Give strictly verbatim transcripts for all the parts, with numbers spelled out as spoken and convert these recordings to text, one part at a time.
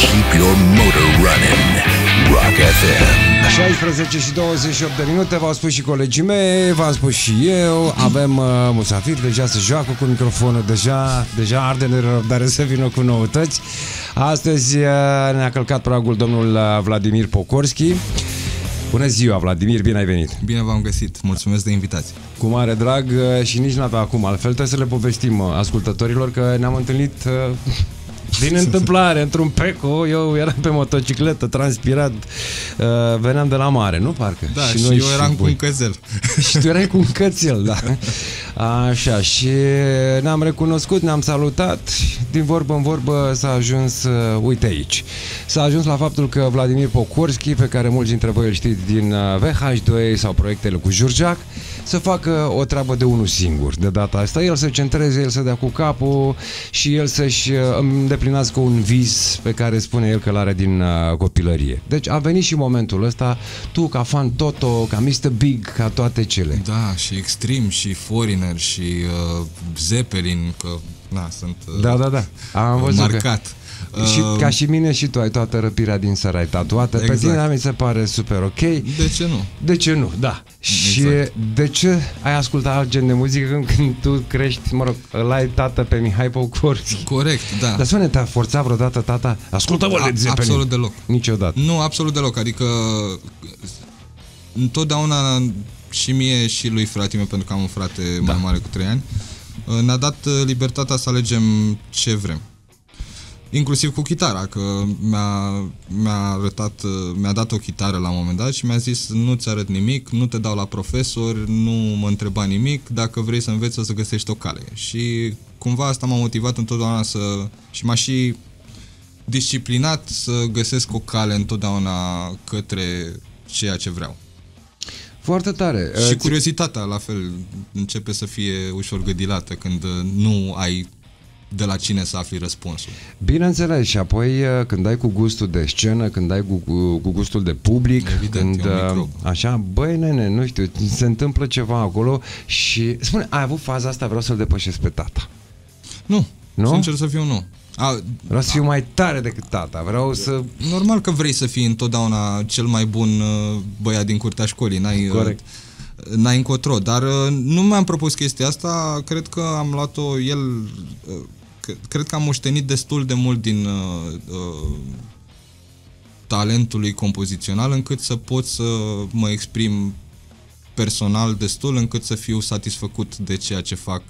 keep your motor running. Rock F M. șaisprezece și douăzeci și opt de minute, v-au spus și colegii mei, v-am spus și eu, avem uh, musafir, deja se joacă cu microfonul, deja, deja arde de răbdare să vină cu noutăți. Astăzi uh, ne-a călcat pragul domnul uh, Vladimir Pocorski. Bună ziua, Vladimir, bine ai venit! Bine v-am găsit, mulțumesc de invitație. Cu mare drag uh, și nici n-avea acum, altfel trebuie să le povestim uh, ascultătorilor că ne-am întâlnit... Uh, din întâmplare, într-un peco, eu eram pe motocicletă, transpirat, uh, veneam de la mare, nu parcă? Da, și, și noi eu eram și cu un cățel. Și tu erai cu un cățel, da. Așa, și ne-am recunoscut, ne-am salutat, din vorbă în vorbă s-a ajuns, uh, uite aici, s-a ajuns la faptul că Vladimir Pocorski, pe care mulți dintre voi îl știți din uh, V H doi sau proiectele cu Jurjac, să facă o treabă de unul singur. De data asta, el să centreze, el să dea cu capul și el să-și îndeplinească un vis pe care spune el că l-are din uh, copilărie. Deci a venit și momentul ăsta, tu ca fan Toto, ca mister Big, ca toate cele. Da, și Extreme, și Foreigner, și uh, Zeppelin, că na, sunt uh, da, da, da. Am văzut marcat. Că... Și ca și mine și tu ai toată răpirea din săr, ai tatuată. Exact. Pe tine mi se pare super ok. De ce nu? De ce nu, da. Exact. Și de ce ai ascultat alt gen de muzică când, când tu crești, mă rog, îl ai tată pe Mihai Pocorski? Corect, da. Dar spune, te-a forțat vreodată tata? Ascultă-mă Led Zeppelin. Absolut deloc. Niciodată. Nu, absolut deloc, adică întotdeauna și mie și lui frate meu, pentru că am un frate da. mai mare cu trei ani, ne-a dat libertatea să alegem ce vrem. Inclusiv cu chitara, că mi-a, mi-a arătat, mi-a dat o chitară la un moment dat și mi-a zis: nu-ți arăt nimic, nu te dau la profesor, nu mă întreba nimic, dacă vrei să înveți o să găsești o cale. Și cumva asta m-a motivat întotdeauna să... și m-a și disciplinat să găsesc o cale întotdeauna către ceea ce vreau. Foarte tare. Și curiozitatea, la fel, începe să fie ușor gâdilată când nu ai de la cine să afli răspunsul. Bineînțeles, și apoi când ai cu gustul de scenă, când ai cu, cu, cu gustul de public, evident, când așa, băi nene, nu știu, se întâmplă ceva acolo și spune, ai avut faza asta, vreau să-l depășesc pe tata? Nu, nu? Sincer să fiu, nu. A, vreau să fiu a, mai tare decât tata, vreau să... Normal că vrei să fii întotdeauna cel mai bun băiat din curtea școlii, n-ai... Corect. N-ai încotro, dar nu mi-am propus chestia asta, cred că am luat-o el, cred că am moștenit destul de mult din uh, uh, talentul lui compozițional încât să pot să mă exprim personal destul încât să fiu satisfăcut de ceea ce fac.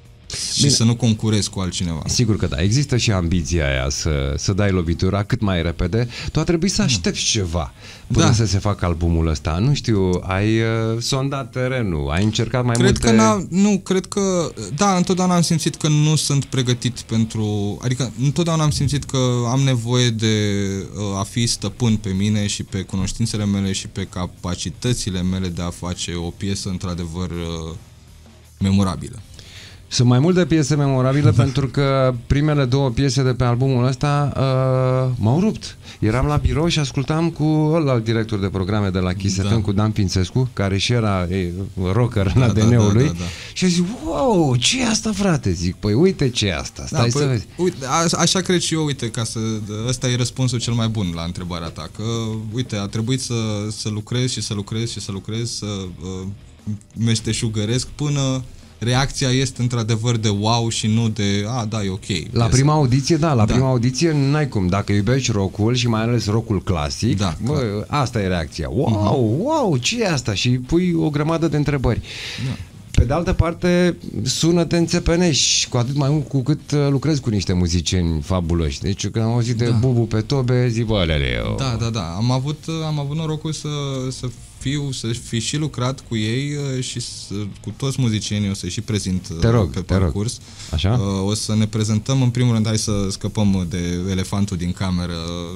Și bine, să nu concurez cu altcineva. Sigur că da, există și ambiția aia să, să dai lovitura cât mai repede. Tu a trebuit să aștepți ceva până da. să se facă albumul ăsta. Nu știu, ai uh, sondat terenul, ai încercat mai cred multe... Că n-a, nu, cred că... Da, întotdeauna am simțit că nu sunt pregătit pentru... Adică întotdeauna am simțit că am nevoie de uh, a fi stăpân pe mine și pe cunoștințele mele și pe capacitățile mele de a face o piesă într-adevăr uh, memorabilă. Sunt mai multe piese memorabile pentru că primele două piese de pe albumul ăsta uh, m-au rupt. Eram la birou și ascultam cu ălalt director de programe de la Kiss F M, da. cu Dan Pințescu, care și era e, rocker în da, A D N-ul lui. Da, da, da. Și zic, wow, ce e asta, frate? Zic, păi uite ce e asta, stai da, să păi, vezi. Uite, a, așa cred și eu, uite, ca să, ăsta e răspunsul cel mai bun la întrebarea ta, că, uite, a trebuit să, să lucrez și să lucrez și să lucrez, să uh, meșteșugăresc până... reacția este într-adevăr de wow și nu de, a, da, e ok. La prima audiție, da, la da. prima audiție n-ai cum. Dacă iubești rock-ul și mai ales rock-ul clasic, da, bă, asta e reacția. Wow, uh-huh. wow, ce e asta? Și pui o grămadă de întrebări. Da. Pe de altă parte, sună te înțepenești, cu atât mai mult cu cât lucrezi cu niște muzicieni fabuloși. Deci când am auzit da. de Bubu pe tobe, zic, bă, aleleu. Da, da, da. Am avut, am avut norocul să, să fiu, să fi și lucrat cu ei și să, cu toți muzicienii o să și prezint te rog, pe te parcurs. Rog. Așa? O să ne prezentăm, în primul rând, hai să scăpăm de elefantul din cameră.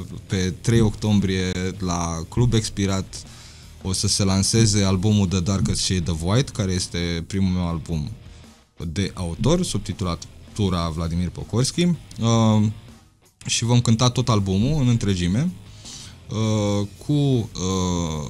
Pe trei octombrie la Club Expirat o să se lanseze albumul The Darkest Shade of White, care este primul meu album de autor, subtitulat Tura Vladimir Pocorski, uh, și vom cânta tot albumul în întregime uh, cu uh,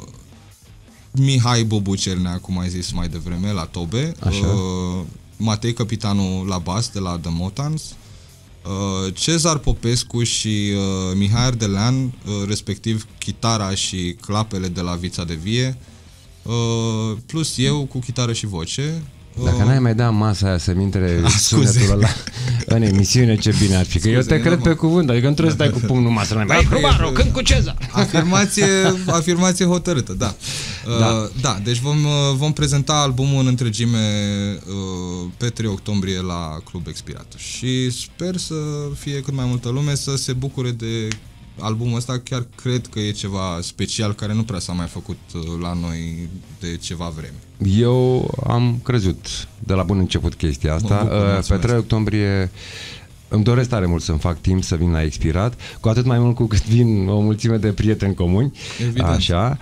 Mihai Bobu Cernea, cum ai zis mai devreme, la tobe, uh, Matei Capitanu la bas de la The Motans, Uh, Cezar Popescu și uh, Mihai Ardelean, uh, respectiv chitara și clapele de la Vița de Vie, uh, plus eu cu chitară și voce. Dacă n-ai mai dat masa aia să-mi intre sunetul ăla în emisiune, ce bine ar fi. Că scuze, eu te cred pe cuvânt, adică nu trebuie să stai cu pumnul masă. Da, băi, Rubaru, când cu Cezar? Afirmație, afirmație hotărâtă, da. Da, uh, da deci vom, vom prezenta albumul în întregime uh, pe trei octombrie la Club Expirat. Și sper să fie cât mai multă lume să se bucure de albumul ăsta. Chiar cred că e ceva special care nu prea s-a mai făcut la noi de ceva vreme. Eu am crezut de la bun început chestia asta. Bucur, pe trei octombrie îmi doresc tare mult să-mi fac timp să vin la Expirat, cu atât mai mult cu cât vin o mulțime de prieteni comuni. Evident. Așa.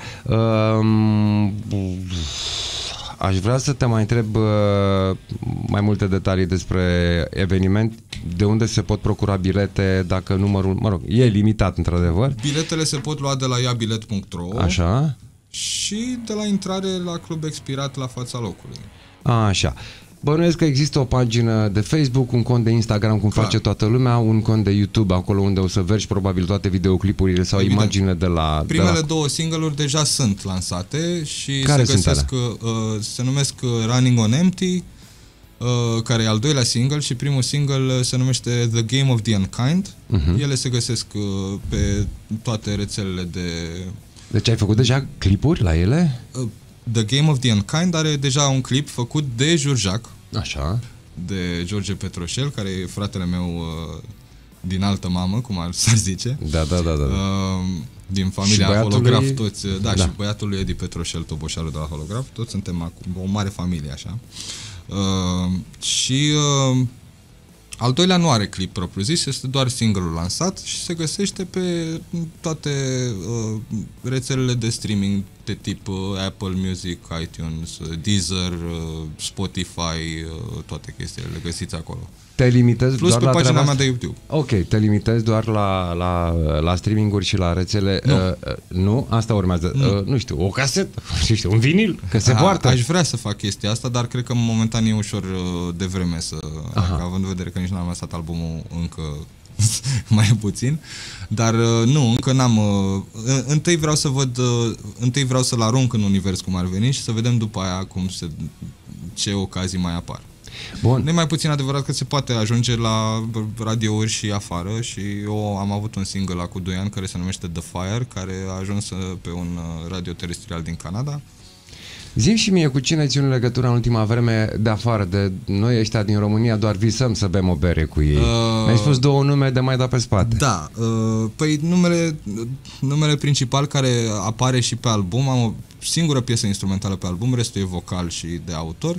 Um, Aș vrea să te mai întreb uh, mai multe detalii despre eveniment, de unde se pot procura bilete, dacă numărul, mă rog, e limitat într-adevăr. Biletele se pot lua de la iabilet punct ro. Așa. Și de la intrare la Club Expirat la fața locului. Așa. Bănuiesc că există o pagină de Facebook, un cont de Instagram, cum Clar. face toată lumea, un cont de YouTube, acolo unde o să vergi probabil toate videoclipurile sau Evident. imaginile de la... Primele de la... două single-uri deja sunt lansate și care se găsesc, uh, se numesc Running on Empty, uh, care e al doilea single, și primul single se numește The Game of the Unkind. Uh-huh. Ele se găsesc uh, pe toate rețelele de... Deci ai făcut deja clipuri la ele? Uh, The Game of the Unkind are deja un clip făcut de Jurjac, Așa. de George Petroșel, care e fratele meu uh, din altă mamă, cum ar s-ar zice. Da, da, da, da. Uh, din familia Holograf, toți, da, da, și băiatul lui Edi Petroșel, toboșarul de la Holograf, toți suntem acum o mare familie, așa. Uh, și uh, al doilea nu are clip propriu-zis, este doar single-ul lansat și se găsește pe toate uh, rețelele de streaming de tip uh, Apple Music, iTunes, uh, Deezer, uh, Spotify, uh, toate chestiile le găsiți acolo. Te limitezi Plus doar pe la pagina mea de YouTube. Ok, te limitezi doar la, la, la streaming-uri și la rețele. Nu. Uh, nu? Asta urmează. Nu, uh, nu știu, o casetă, nu știu, un vinil, că se A, poartă. Aș vrea să fac chestia asta, dar cred că momentan e ușor uh, de vreme să... Adică, având în vedere că nici n-am lăsat albumul încă mai puțin. Dar uh, nu, încă n-am... Uh, întâi vreau să văd... Uh, întâi vreau să-l arunc în univers cum ar veni și să vedem după aia cum se, ce ocazii mai apar. Bun. Nu e mai puțin adevărat că se poate ajunge la radiouri și afară și eu am avut un single la cu doi ani care se numește The Fire, care a ajuns pe un radio terestrial din Canada. Zi-mi și mie cu cine ții în legătură în ultima vreme de afară, de noi ăștia din România, doar visăm să bem o bere cu ei. Uh, Mi-ai spus două nume de mai da pe spate. Da, uh, păi numele, numele principal care apare și pe album, am o singură piesă instrumentală pe album, restul e vocal și de autor.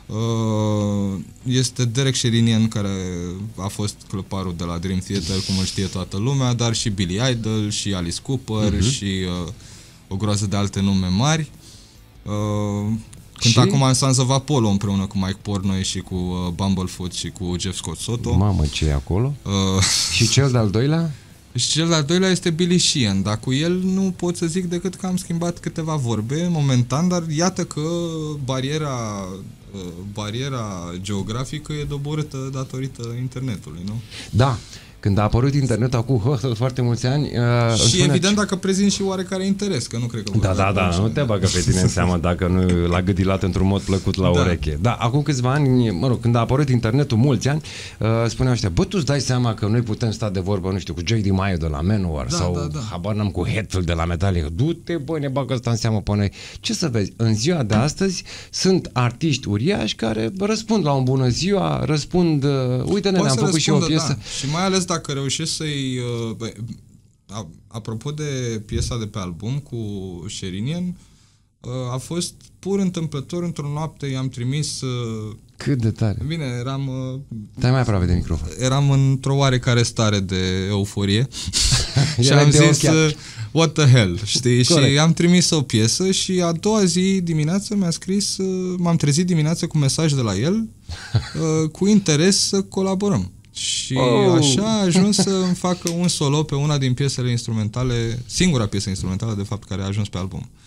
Este Derek Sherinian, care a fost clăparul de la Dream Theater, cum îl știe toată lumea, dar și Billy Idol, și Alice Cooper, uh-huh. și uh, o groază de alte nume mari. Uh, când și? Acum în Sons of Apollo împreună cu Mike Portnoy și cu uh, Bumblefoot și cu Jeff Scott Soto. Mamă, ce e acolo? Uh, și cel de-al doilea? Și cel de-al doilea este Billy Sheehan, dar cu el nu pot să zic decât că am schimbat câteva vorbe momentan, dar iată că bariera, bariera geografică e doborâtă datorită internetului, nu? Da. Când a apărut internetul acum oh, foarte mulți ani... Uh, și evident dacă prezint și oarecare interes, că nu cred că... Da, da, da, nu te bagă pe tine în seamă dacă nu l-a gâdilat într-un mod plăcut la da. ureche. Da, acum câțiva ani, mă rog, când a apărut internetul, mulți ani, uh, spuneau ăștia, bă, tu îți dai seama că noi putem sta de vorbă, nu știu, cu J D Maio de la Manowar da, sau da, da. habar n-am cu Hetfield de la Metallica. Du-te, bă, ne bagă ăsta în seamă pe noi. Ce să vezi, în ziua de astăzi sunt artiști uriași care răspund la un bună ziua, răspund, uh, uite-ne, ne-am făcut și o piesă. Da. Și mai ales dacă reușești să-i... Uh, apropo de piesa de pe album cu Sherinian, uh, a fost pur întâmplător, într-o noapte i-am trimis... Uh, Cât de tare! Bine, eram... Uh, Stai mai aproape de microfon. Eram într-o oarecare stare de euforie și am zis... Uh, what the hell, știi? Corect. Și am trimis o piesă și a doua zi dimineață mi-a scris... Uh, m-am trezit dimineață cu mesaj de la el uh, cu interes să colaborăm. Și oh. așa a ajuns să îmi facă un solo pe una din piesele instrumentale, singura piesă instrumentală, de fapt, care a ajuns pe album.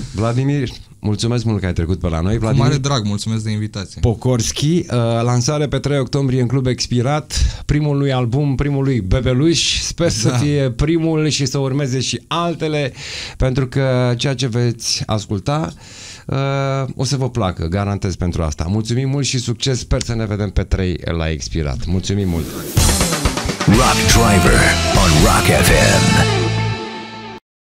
Vladimir, mulțumesc mult că ai trecut pe la noi. Vladimir, cu mare drag, mulțumesc de invitație. Pocorski, uh, lansare pe trei octombrie în Club Expirat, primul lui album, primul lui Bebeluș, sper da. să fie primul și să urmeze și altele, pentru că ceea ce veți asculta uh, o să vă placă, garantez pentru asta. Mulțumim mult și succes, sper să ne vedem pe trei la Expirat. Mulțumim mult! Rock Driver on Rock F M.